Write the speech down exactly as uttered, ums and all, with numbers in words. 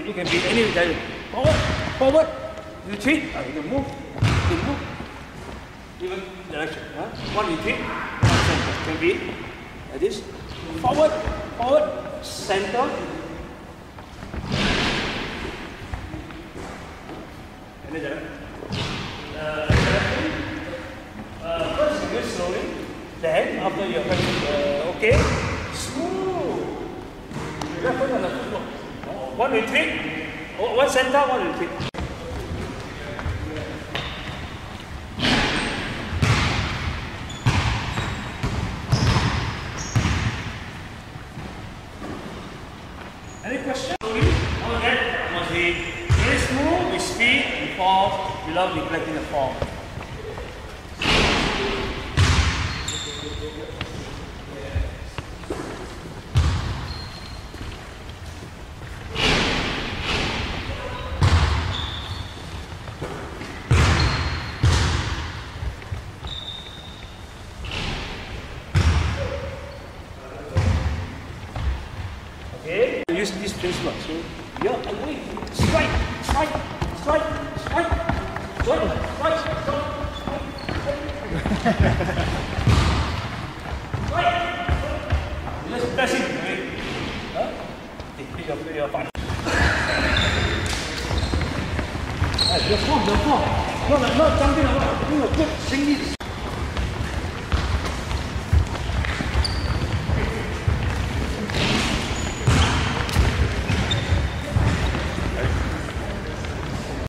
it can be any direction. Forward, forward, retreat, uh, you can move, you can move, even direction. Huh? One retreat, one center. Can be like this. Forward, forward, center. Any direction. Uh, direction. Uh, first you do it slowly. Then after you're uh, okay, smooth. Left foot on the foot. One retreat, one center, one retreat. Any questions? All that must be very smooth with speed and force without neglecting the form. Okay, use this principle. So you're away. Strike, strike, strike, strike, strike, strike, strike, strike. Just press it. Huh? Pick up your fight. Your form, your form. No, no, not jumping around. Doing a good swing.